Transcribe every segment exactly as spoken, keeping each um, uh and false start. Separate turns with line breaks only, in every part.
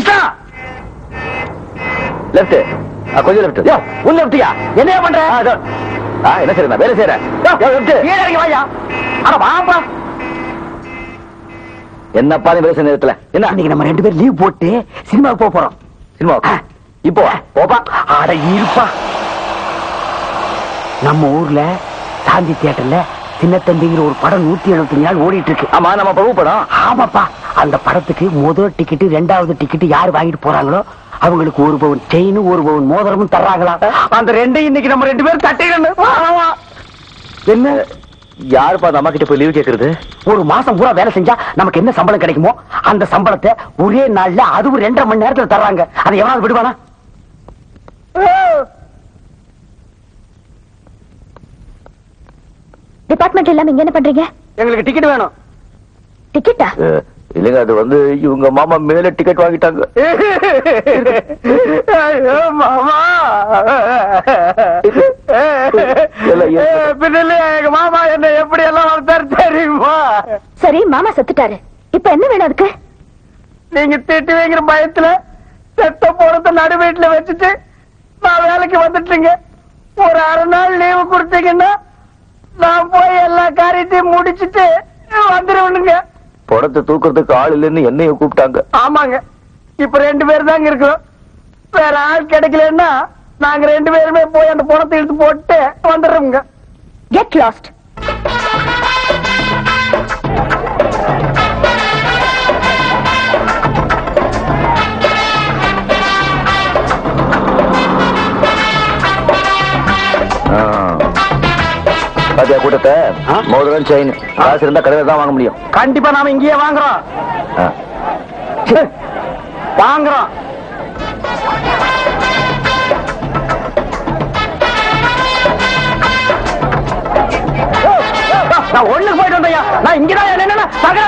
Krishna left கொஞ்சம் left உன் லெஃப்டியா என்ன பண்ற என்ன செய்யறேன் வேலை செய்யறேன் வாயா ஆனா வாப்பா என்னப்பா நீ வேலை நேரத்துல என்ன இன்னைக்கு நம்ம ரெண்டு பேரும் லீவ் போட்டு சினிமாவுக்கு போக போறோம் சினிமா இப்போ போப்பா அட இருப்பா நம்ம ஊர்ல சாந்தி தியேட்டர்ல சின்னத்தம்பிங்கிற ஒரு படம் நூத்தி எழுபத்தி நாள் ஓடிட்டு இருக்கு ஆமா நம்ம பிரபு படம் ஆமாப்பா அந்த படத்துக்கு முதல் டிக்கெட் ரெண்டாவது டிக்கெட் யாரு வாங்கிட்டு போறாங்களோ அவங்களுக்கு ஒரு பவுன் செயினும் ஒரு பவுன் மோதிரமும் தர்றாங்களா அந்த ரெண்டையும் இன்னைக்கு நம்ம ரெண்டு பேரும் தட்டிடணும் என்ன யாருப்பா அந்த அம்மா கிட்ட போய் லீவ் கேக்குறது ஒரு மாசம் பூரா வேலை செஞ்சா நமக்கு என்ன சம்பளம் கிடைக்குமோ அந்த சம்பளத்தை ஒரே நாள்ல அதுவும் ரெண்டரை மணி நேரத்துல தர்றாங்க அதை எவனாவது விடுவானா
டிபார்ட்மெண்ட் எல்லாம் இங்க என்ன பண்றீங்க
எங்களுக்கு டிக்கெட் வேணும்
டிக்கெட்டா
இல்லங்க அது வந்து இவங்க மாமா மேல டிக்கெட் வாங்கிட்டாங்க மாமா எங்க மாமா என்ன எப்படி எல்லாம் வளர்த்தாரு தெரியுமா
சரி மாமா செத்துட்டாரு இப்ப என்ன வேணும் அதுக்கு
நீங்க திட்டுவீங்கிற பயத்துல செத்த போறத நடு வீட்டுல வச்சுட்டு நான் வேலைக்கு வந்துட்டீங்க ஒரு அரை நாள் லீவு கொடுத்தீங்கன்னா நான் போய் எல்லா காரியத்தையும் முடிச்சுட்டு வந்துருவனுங்க படத்தை தூக்குறதுக்கு ஆள் இல்லைன்னு என்னைய கூப்பிட்டாங்க ஆமாங்க இப்ப ரெண்டு பேர் தாங்க இருக்கிறோம் வேற ஆள் கிடைக்கலன்னா நாங்க ரெண்டு பேருமே போய் அந்த படத்தை எடுத்து போட்டு வந்துடுறோங்க
கெட் லாஸ்ட்
பாத்தியா கூட்டத்தை மோதிரம் செயின் காசு இருந்தா கடையில தான் வாங்க முடியும் கண்டிப்பா நாம இங்கேயே வாங்குறோம் வாங்குறோம் நான் ஒண்ணுக்கு போயிட்டு வந்தையா நான் இங்கதான் என்ன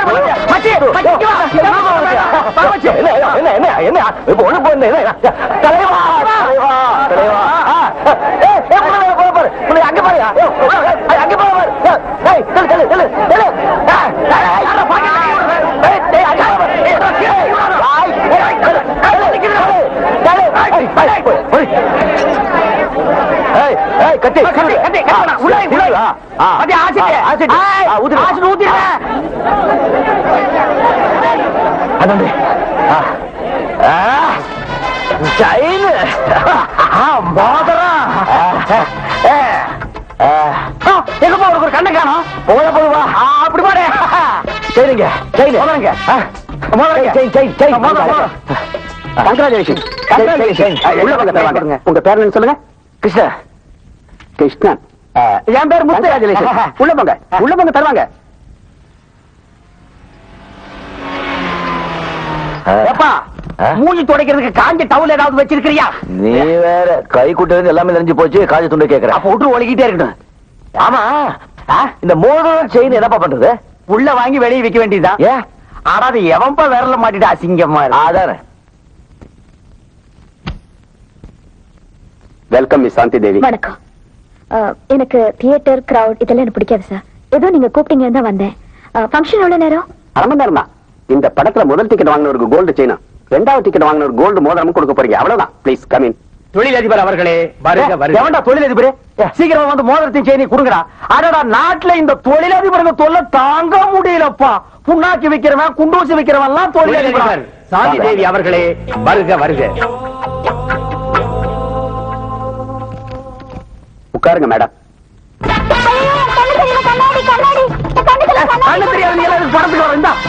என்ன இப்ப ஒண்ணு போயிருந்தேன் தலைவா தலைவா தலைவா அங்க பாரு அங்க பாரு கட்டி கட்டி எங்கப்பா உனக்கு ஒரு கண்ணை காணும் போத போதுவா அப்படி போட சரிங்க சரி முதலுங்க கங்க்ராச்சுலேஷன் உங்க பேர் என்ன சொல்லுங்க கிருஷ்ணா கிருஷ்ணன் என் பேர் முத்துராஜலேஷன் உள்ள போங்க உள்ள போங்க தருவாங்க மூஞ்சி துடைக்கிறதுக்கு காஞ்ச டவுல் ஏதாவது வச்சிருக்கிறியா நீ வேற கை குட்டு எல்லாமே தெரிஞ்சு போச்சு காஞ்ச துண்டை கேட்கற அப்ப விட்டு ஒழுகிட்டே இருக்கட்டும் ஆமா இந்த மோதிரம் செயின் என்னப்பா பண்றது உள்ள வாங்கி வெளியே விற்க வேண்டியதுதான் ஏன் ஆடாது எவன்பா விரல மாட்டிட்டு அசிங்கமா அதான வெல்கம் மிஸ் சாந்தி தேவி
வணக்கம் எனக்கு தியேட்டர் கிரவுட் இதெல்லாம் எனக்கு பிடிக்காது சார் ஏதோ நீங்க கூப்பிட்டீங்க தான் வந்தேன் ஃபங்க்ஷன் எவ்வளவு நேரம்
அரை மணி நேரம் தான் இந்த படத்துல முதல் டிக்கெட் வாங்கினவருக்கு கோல்டு செயினா ரெண்டாவது டிக்கெட் வாங்கினவர் கோல்டு மோதிரமும் கொடுக்க போறீங்க அவ்வளவுதான் ப்ளீஸ் கம் இன் தொழிலதிபர் அவர்களே வருக வருக எவன்டா தொழிலதிபரே சீக்கிரம் வந்து மோதிரத்தையும் செயினை கொடுங்கடா அடடா நாட்டுல இந்த தொழிலதிபருக்கு தொல்லை தாங்க முடியலப்பா புண்ணாக்கி விக்கிறவன் குண்டூசி விக்கிறவன் எல்லாம் தொழிலதிபர் சாந்தி தேவி அவர்களே வருக வருக உட்காருங்க மேடம் கண்ணு தெரியாது எல்லாரும் படத்துக்கு வர இந்தா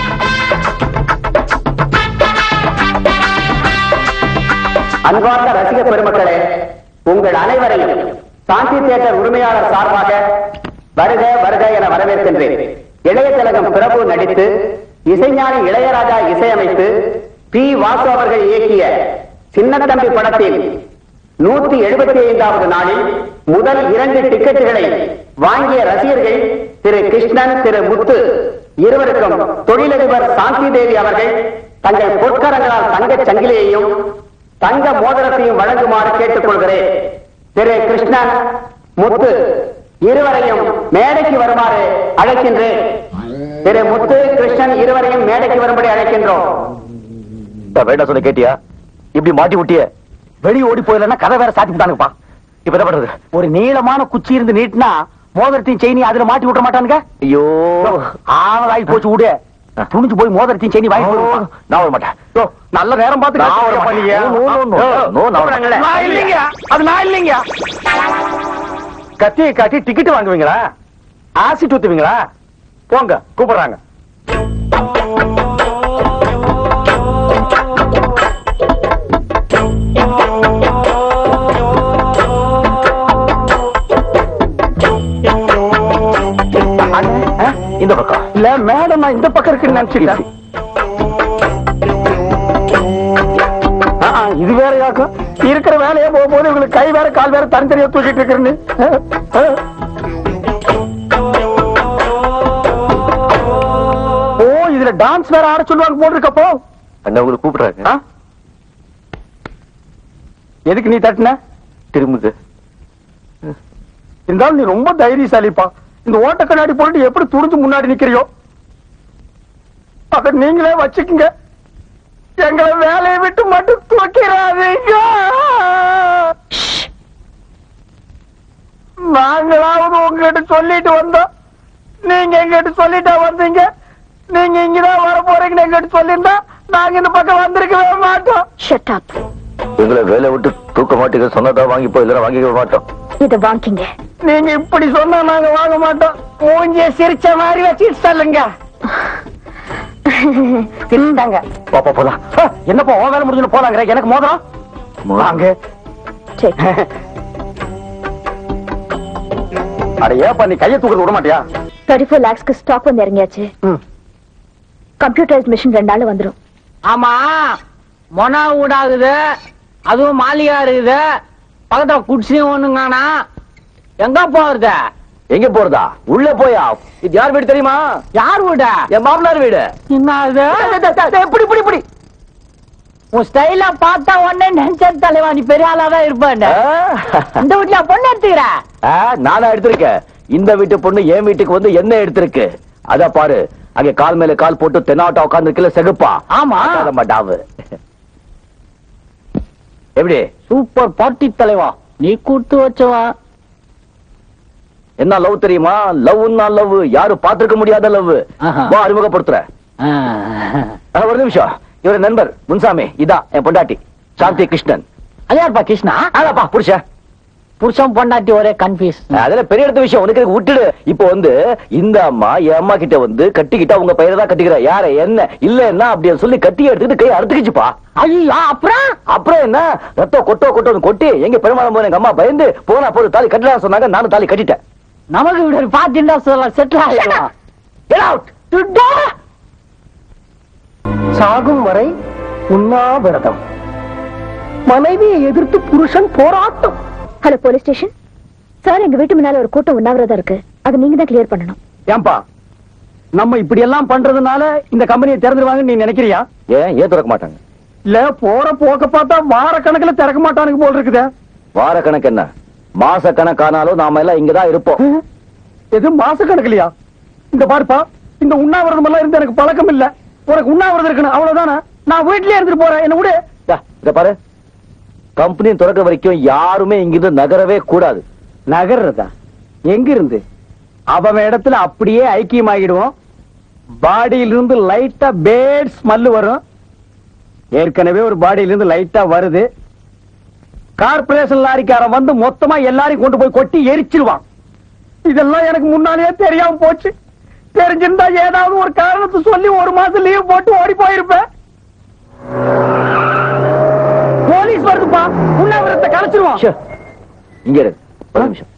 அன்பார்ந்த ரசிக பெருமக்களே உங்கள் அனைவரையும் சாந்தி தியேட்டர் உரிமையாளர் சார்பாக வருக வருக என வரவேற்கின்றேன். இளைய திலகம் பிரபு நடித்து இசைஞானி இளையராஜா இசையமைத்து பி வாசு அவர்கள் இயக்கிய சின்னத்தம்பி படத்தில் நூத்தி எழுபத்தி ஐந்தாவது நாளில் முதல் இரண்டு டிக்கெட்டுகளை வாங்கிய ரசிகர்கள் திரு கிருஷ்ணன் திரு முத்து இருவருக்கும் தொழிலதிபர் சாந்தி தேவி அவர்கள் தங்கள் பொற்கரங்களால் தங்கச் சங்கிலியையும் தங்க மோதிரத்தையும் வழங்குமாறு கேட்டுக் கொள்கிறேன். திரு கிருஷ்ணன் முத்து இருவரையும் மேடைக்கு வருமாறு அழைக்கின்றேன். திரு முத்து கிருஷ்ணன் இருவரையும் மேடைக்கு வரும்படி அழைக்கின்றோம்.
வேண்டாம் சொன்ன கேட்டியா? இப்படி மாட்டி விட்டிய வெளியே ஓடி போயிடலன்னா கதை வேற சாத்தி விட்டானுப்பா. இப்ப என்ன பண்றது? ஒரு நீளமான குச்சி இருந்து நீட்டினா மோதிரத்தையும் செயினி அதுல மாட்டி விட்ட மாட்டானுங்க. ஐயோ ஆவலாகி போச்சு. விடு, துணிஞ்சு போய் மோதிரத்தையும் செயினி வாங்கி நான் வர மாட்டேன். நல்ல நேரம் பார்த்து அது நான் இல்லைங்க. கத்தியை காட்டி டிக்கெட் வாங்குவீங்களா? ஆசிட் ஊத்துவீங்களா? போங்க, கூப்பிடுறாங்க. இந்த பக்கம் இல்ல மேடம், நான் இந்த பக்கம் இருக்குன்னு நினைச்சிட்டேன். இது வேற யாக்கும் இருக்கிற வேலையே போக போது உங்களுக்கு கை வேற கால் வேற தனித்தனியா தூக்கிட்டு இருக்கிறேன்னு. ஓ, இதுல டான்ஸ் வேற ஆட சொல்லுவாங்க போட்டிருக்கப்போ. அண்ணா உங்களுக்கு கூப்பிடுறாங்க. எதுக்கு நீ தட்டின? திரும்புது. இருந்தாலும் நீ ரொம்ப தைரியசாலிப்பா. இந்த ஓட்ட கண்ணாடி போட்டு எப்படி துணிஞ்சு முன்னாடி நிக்கிறியோ அத நீங்களே வச்சுக்குங்க. எங்களை வேலையை விட்டு மட்டும் தூக்கிறாதீங்க. நாங்களாவது உங்ககிட்ட சொல்லிட்டு வந்தோம், நீங்க எங்கிட்ட சொல்லிட்டா வந்தீங்க. நீங்க இங்கதான் வர போறீங்கன்னு எங்கிட்ட சொல்லியிருந்தா நாங்க இந்த பக்கம் வந்திருக்கவே மாட்டோம்.
Shut up.
எங்களை வேலை விட்டு தூக்க மாட்டீங்க சொன்னதா வாங்கிப்போ, இல்ல வாங்கிக்க மாட்டோம்.
இத வாங்கிங்க.
நீங்க இப்படி சொன்னா நாங்க வாங்க மாட்டோம். மூஞ்சிய சிரிச்ச மாதிரி வச்சுட்டு சொல்லுங்க. சிரிச்சாங்க.
பாப்பா போலாம்.
என்னப்பா உன் வேலை முடிஞ்சு போலாங்கிற? எனக்கு மோதிரம் வாங்க. அட ஏப்பா நீ கையை தூக்க விட மாட்டியா?
தேர்ட்டி ஃபோர் லேக்ஸ்க்கு ஸ்டாக் வந்து இறங்கியாச்சு. கம்ப்யூட்டரைஸ் மிஷின் ரெண்டு நாள் வந்துடும்.
ஆமா, மொனா ஊடாகுது, அதுவும் மாளிகா இருக்குது, பக்கத்துல குடிசையும் ஒண்ணுங்கானா. எங்க போறது?
எங்க போறதா? உள்ள போயா? இது யார் வீடு தெரியுமா?
யார் வீடு?
என் மாமனார் வீடு.
என்ன அது?
எப்படி இப்படி இப்படி
உன் ஸ்டைலா பார்த்தா உடனே நினைச்சது தலைவா நீ பெரிய ஆளாதான் இருப்பான். இந்த வீட்டுல பொண்ணு எடுத்துக்கிற?
நானா எடுத்திருக்கேன். இந்த வீட்டு பொண்ணு என் வீட்டுக்கு வந்து என்ன எடுத்திருக்கு? அத பாரு, அங்க கால் மேல கால் போட்டு தென்னாட்டா உட்கார்ந்து இருக்கல செகுப்பா.
ஆமா
மாட்டாவு. எப்படி?
சூப்பர் பார்ட்டி தலைவா, நீ கூட்டு வச்சவா.
என்ன லவ் தெரியுமா? லவ்னா லவ், யாரும் பார்த்திருக்க முடியாத லவ். வா அறிமுகப்படுத்துற. ஒரு நிமிஷம், இவர நண்பர் முன்சாமி, இதான் என் பொண்டாட்டி சாந்தி கிருஷ்ணன்.
அதாப்பா கிருஷ்ணா?
அதாப்பா புருஷன்.
புருஷன் பொண்டாட்டி ஒரே கன்ஃபியூஸ்.
அதெல்லாம் பெரிய எடுத்த விஷயம், உனக்கு விட்டுடு. இப்போ வந்து இந்த அம்மா என் அம்மா கிட்ட வந்து கட்டிக்கிட்டா உங்க பையனை தான் கட்டிக்கிற. யார என்ன இல்லன்னா அப்படின்னு சொல்லி கட்டி எடுத்துக்கிட்டு கை அறுத்துக்கிச்சுப்பா.
ஐயோ, அப்புறம்
அப்புறம் என்ன ரத்தம் கொட்டோ கொட்டோன்னு கொட்டி எங்க பெருமாள் போன எங்க அம்மா பயந்து போனா போது தாலி கட்டலாம் சொன்னாங்க. நானும் தாலி கட்டிட்டேன்.
நமக்கு இப்படி ஒரு பாத்துட்டா சொல்லலாம், செட்டில் ஆகலாம்.
சாகும் வரை உண்ணாவிரதம், மனைவியை எதிர்த்து புருஷன் போராட்டம்.
ஹலோ போலீஸ் ஸ்டேஷன் சார், எங்க வீட்டு முன்னால ஒரு கூட்டம் உண்ணாவிரதம் இருக்கு, அது நீங்க தான் கிளியர் பண்ணணும்.
ஏன்பா நம்ம இப்படி எல்லாம் பண்றதுனால இந்த கம்பெனியை திறந்துருவாங்கன்னு நீ நினைக்கிறியா?
ஏன் ஏன் திறக்க மாட்டாங்க?
இல்ல போற போக்க பார்த்தா வார கணக்குல திறக்க மாட்டானுங்க போல் இருக்குது.
வார கணக்கு என்ன, மாச கணக்கானாலும் நாம எல்லாம் இங்கதான் இருப்போம்.
எது மாச கணக்குலையா? இந்த பாருப்பா, இந்த உண்ணாவிரதம் எல்லாம் இருந்து எனக்கு பழக்கம் இல்ல. உனக்கு உண்ணாவிரதம் இருக்கணும் அவ்வளவுதானே. நான் வீட்லயே இருந்துட்டு போறேன், என்ன விடு.
இத பாரு, கம்பெனி திறக்க வரைக்கும் யாருமே இங்கிருந்து நகரவே கூடாது.
நகர்றதா? எங்க இருந்து? அவன் இடத்துல அப்படியே ஐக்கியமாகிடுவோம். பாடியில இருந்து லைட்டா பேட் ஸ்மெல் வரும். ஏற்கனவே ஒரு பாடியில இருந்து லைட்டா வருது. கார்பரேஷன் லாரிக்காரன் வந்து மொத்தமா எல்லாரையும் கொண்டு போய் கொட்டி எரிச்சிருவான். இதெல்லாம் எனக்கு முன்னாலேயே தெரியாம போச்சு. தெரிஞ்சிருந்தா ஏதாவது ஒரு காரணத்தை சொல்லி ஒரு மாசம் லீவ் போட்டு ஓடி போயிருப்பேன். போலீஸ் வருதுப்பா, உண்ணாவிரதத்தை கலைச்சிருவான்.
இங்க இரு ஒரு நிமிஷம்.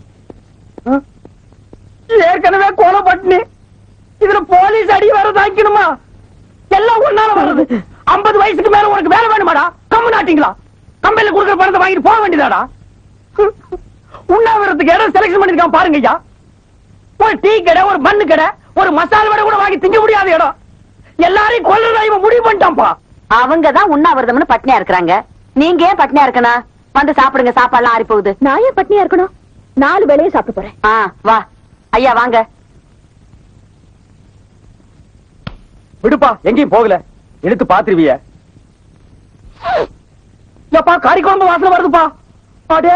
ஏற்கனவே கொலை பட்டினி, இதுல போலீஸ் அடி வர தாக்கணுமா? எல்லாம் ஒன்னால வருது. ஐம்பது வயசுக்கு மேல உனக்கு வேலை வேணுமாடா? கம்மு நாட்டிங்களா? கம்பெனில கொடுக்குற பணத்தை வாங்கிட்டு போக வேண்டியதாடா. உண்ணாவிரத்துக்கு இடம் செலக்ஷன் பண்ணிருக்கான் பாருங்க ஐயா. ஒரு டீ கடை, ஒரு மண்ணு கடை, ஒரு மசாலா வடை கூட வாங்கி திங்க முடியாத இடம். எல்லாரையும் கொல்றதா இவன் முடிவு பண்ணிட்டான்ப்பா.
அவங்கதான் உண்ணாவிரதம்னு பட்னியா இருக்கிறாங்க. நீங்க ஏன் பட்னியா இருக்கணும்? வந்து சாப்பிடுங்க, சாப்பாடுலாம் ஆறி போகுது.
நான் ஏன் பட்னியா இருக்கணும்? நாலு வேளையே சாப்பிட்டு போறேன்.
ஆ வா ஐயா வாங்க.
விடுப்பா, எங்கேயும் போகல. எடுத்து பாத்துருவிய.
எப்பா கறி குழம்பு வாசனை வருதுப்பா. அடே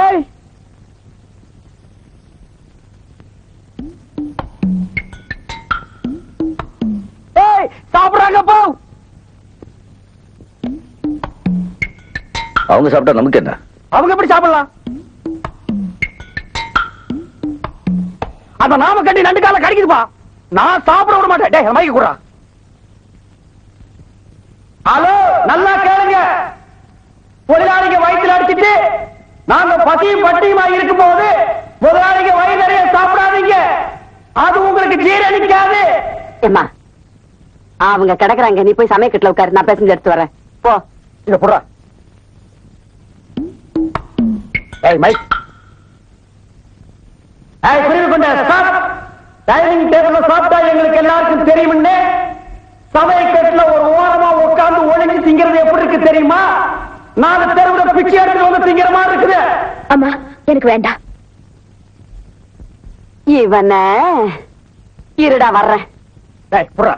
ஏய் சாப்பிடுறாங்கப்பா.
அவங்க சாப்பிட்டா நமக்கு என்ன?
அவங்க எப்படி சாப்பிடலாம்? அத நாம கட்டி நண்டு கால கடிக்குதுப்பா. நான் சாப்பிட விட மாட்டேன். டேய் மைக்கு குடுறா. ஹலோ, நல்லா கேளுங்க. முதலாளிங்க வயிற்றுல அடிச்சிட்டு நாங்க பசியும் பட்டியுமா இருக்கும் போது முதலாளிங்க வயிறு நிறைய சாப்பிடாதீங்க. அது உங்களுக்கு ஜீரணிக்காது.
ஏம்மா அவங்க கிடக்குறாங்க, நீ போய் சமயக்கட்டுல உட்காரு, நான் பேசஞ்சு எடுத்து வரேன். போ.
இத புடுறா. ஏய் மைக். ஏய் புரிந்து கொண்ட ஸ்டாப். டைனிங் டேபிள்ல சாப்பிட்டா எங்களுக்கு எல்லாருக்கும் தெரியும்னு சமயக்கட்டுல ஒரு ஓரமா உட்கார்ந்து ஒளிஞ்சு திங்கிறது எப்படி இருக்கு தெரியுமா? நாலு தெருவுல பிச்சை எடுத்து வந்து திங்கிற மாதிரி இருக்குது.
அம்மா எனக்கு வேண்டாம்.
இவன இருடா வர்றேன்.
டேய் புடுறா.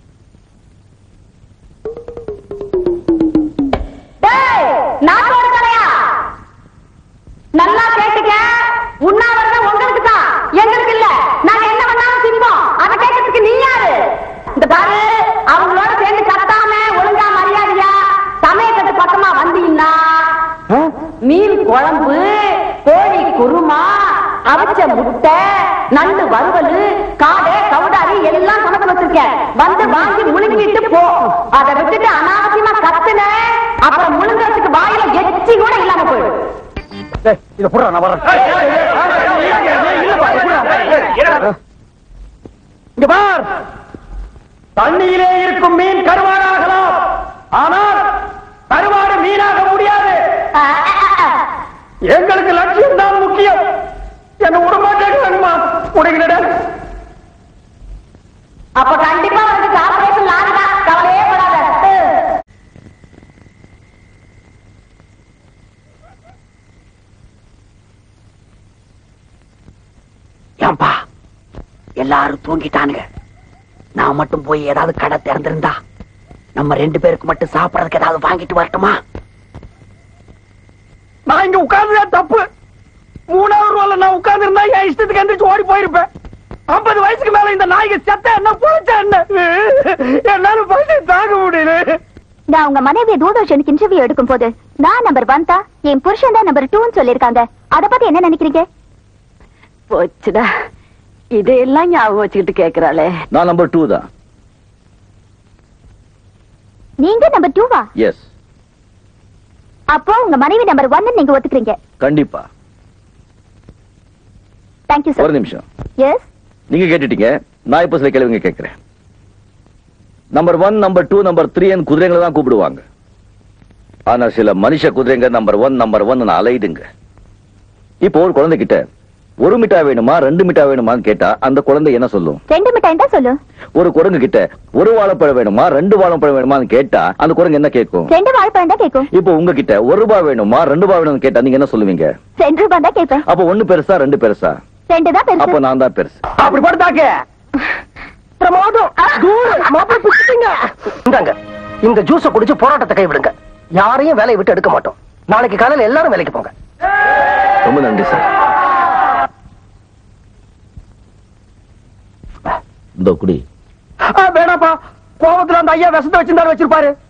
டேய் நாட்டோட தலையா, நல்லா கேட்டுக்க. உண்ணாவிரதம் உங்களுக்கு தான், எங்களுக்கு இல்ல. நாங்க என்ன பண்ணாலும் திம்போம். அதை கேட்கறதுக்கு நீ யாரு? இந்த பாரு, அவங்களோட சேர்ந்து கத்தாம ஒழுங்கா மரியாதையா சமயக்கட்டு பக்கமா வந்தீங்கன்னா மீன் குழம்பு, கோழி குருமா, அவிச்ச முட்டை, நண்டு வறுவல், காடை கவுடாரி எல்லாம் சமைச்சு வச்சிருக்கேன். வந்து வாங்கி முழுங்கிட்டு போ. அதை விட்டுட்டு அனாவசியமா கத்துன அப்புறம் முழுங்கிறதுக்கு வாயில எச்சி கூட இல்லாம போயிடும்.
டேய் இத புடுறா, நான் வரேன். இங்க பார், தண்ணியிலே இருக்கும் மீன் கருவாடாகலாம், ஆனால் கருவாடு மீனாக முடியாது. எங்களுக்கு லட்சியம் தான் முக்கியம். என்ன உடம்பாட்டேங்கம்மா உடைகிறட.
அப்ப கண்டிப்பா வந்து ஆபரேஷன் நானுதா, கவலையே படாத.
ஏன்பா எல்லாரும் தூங்கிட்டானுங்க. நான் மட்டும் போய் ஏதாவது கடை திறந்திருந்தா நம்ம ரெண்டு பேருக்கு மட்டும் சாப்பிடறதுக்கு ஏதாவது வாங்கிட்டு வரட்டுமா? நான் இங்க உட்கார்ந்ததே தப்பு. மூணாவது ரூபால நான் உட்கார்ந்து இருந்தா என் இஷ்டத்துக்கு எந்திரிச்சு ஓடி போயிருப்பேன். ஐம்பது வயசுக்கு மேல இந்த நாய்க்கு செத்த என்ன போச்சா என்ன? என்னால பசி தாங்க முடியல.
நான் உங்க மனைவியை தூர்தர்ஷனுக்கு இன்டர்வியூ எடுக்கும் போது நான் நம்பர் ஒன் தான், என் புருஷன் தான் நம்பர் டூன்னு சொல்லிருக்காங்க. அத பத்தி என்ன நினைக்கிறீங்க?
போச்சுடா, இதையெல்லாம் ஞாபகம் வச்சுக்கிட்டு கேக்குறாளே.
நான் நம்பர் டூ தான்.
நீங்க நம்பர் டூவா?
எஸ்.
அப்போ உங்க மனைவி நம்பர் ஒன்னு நீங்க ஒத்துக்கிறீங்க?
கண்டிப்பா.
Thank you sir.
ஒரு நிமிஷம்.
எஸ்.
நீங்க கேட்டுட்டீங்க, நான் இப்ப சில கேள்விங்க கேட்கிறேன். Number one, number two, number three குதிரைங்களை தான் கூப்பிடுவாங்க. ஆனா சில மனுஷ குதிரைங்க நம்பர் ஒன் நம்பர் ஒன் அலையுதுங்க. இப்போ ஒரு குழந்தைகிட்ட ஒரு மிட்டாய் வேணுமா ரெண்டு மிட்டாய் வேணுமான்னு கேட்டா அந்த குழந்தை என்ன சொல்லும்?
ரெண்டு மிட்டாய் தான் சொல்லும்.
ஒரு குரங்கு கிட்ட ஒரு வாழைப்பழம் வேணுமா ரெண்டு வாழைப்பழம் வேணுமான்னு கேட்டா அந்த குரங்கு என்ன கேட்கும்?
ரெண்டு வாழைப்பழம் தான் கேட்கும்.
இப்போ உங்ககிட்ட ஒரு ரூபாய் வேணுமா ரெண்டு ரூபாய் வேணும்னு கேட்டா நீங்க என்ன சொல்லுவீங்க?
ரெண்டு ரூபாய் தான் கேட்பேன்.
அப்ப ஒண்ணு பெருசா ரெண்டு பெருசா?
ரெண்டு தான் பெருசு.
அப்ப நான் தான் பெருசு.
அப்படி படுத்தாக்க பிரமாதம். மாப்பிள்ளை பிடிச்சிட்டீங்க. இந்தாங்க, இந்த ஜூஸ குடிச்சு போராட்டத்தை கைவிடுங்க. யாரையும் வேலையை விட்டு எடுக்க மாட்டோம். நாளைக்கு காலையில எல்லாரும் வேலைக்கு போங்க.
ரொம்ப நன்றி சார். இந்த குடி
வேணாப்பா, கோபத்துல அந்த ஐயா விஷத்தை வச்சிருந்தாரு வச்சிருப்பாரு.